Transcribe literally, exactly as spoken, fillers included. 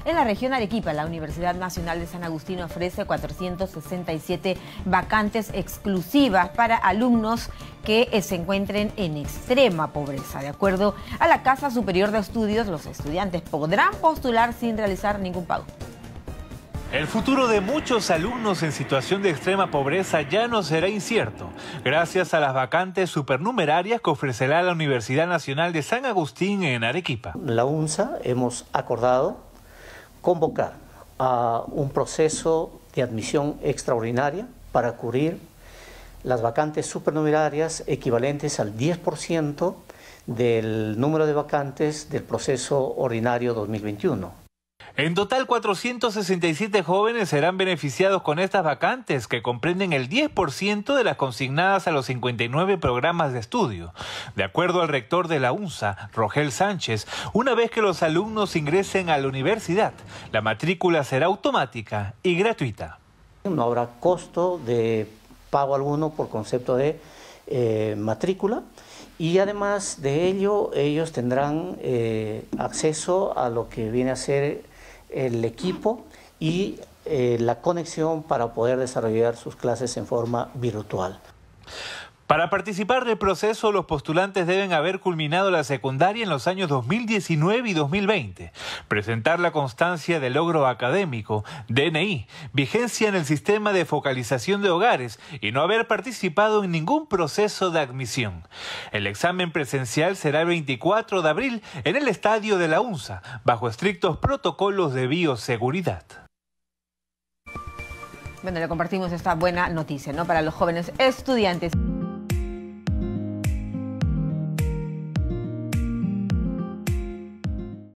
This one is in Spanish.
En la región Arequipa, la Universidad Nacional de San Agustín ofrece cuatrocientas sesenta y siete vacantes exclusivas para alumnos que se encuentren en extrema pobreza. De acuerdo a la Casa Superior de Estudios, los estudiantes podrán postular sin realizar ningún pago. El futuro de muchos alumnos en situación de extrema pobreza ya no será incierto, gracias a las vacantes supernumerarias que ofrecerá la Universidad Nacional de San Agustín en Arequipa. La UNSA hemos acordado convocar a un proceso de admisión extraordinaria para cubrir las vacantes supernumerarias equivalentes al diez por ciento del número de vacantes del proceso ordinario dos mil veintiuno. En total, cuatrocientos sesenta y siete jóvenes serán beneficiados con estas vacantes, que comprenden el diez por ciento de las consignadas a los cincuenta y nueve programas de estudio. De acuerdo al rector de la UNSA, Rogel Sánchez, una vez que los alumnos ingresen a la universidad, la matrícula será automática y gratuita. No habrá costo de pago alguno por concepto de eh, matrícula. Y además de ello, ellos tendrán eh, acceso a lo que viene a ser el equipo y eh, la conexión para poder desarrollar sus clases en forma virtual. Para participar del proceso, los postulantes deben haber culminado la secundaria en los años dos mil diecinueve y dos mil veinte, presentar la constancia de logro académico, D N I, vigencia en el sistema de focalización de hogares y no haber participado en ningún proceso de admisión. El examen presencial será el veinticuatro de abril en el estadio de la UNSA, bajo estrictos protocolos de bioseguridad. Bueno, le compartimos esta buena noticia, ¿no?, para los jóvenes estudiantes.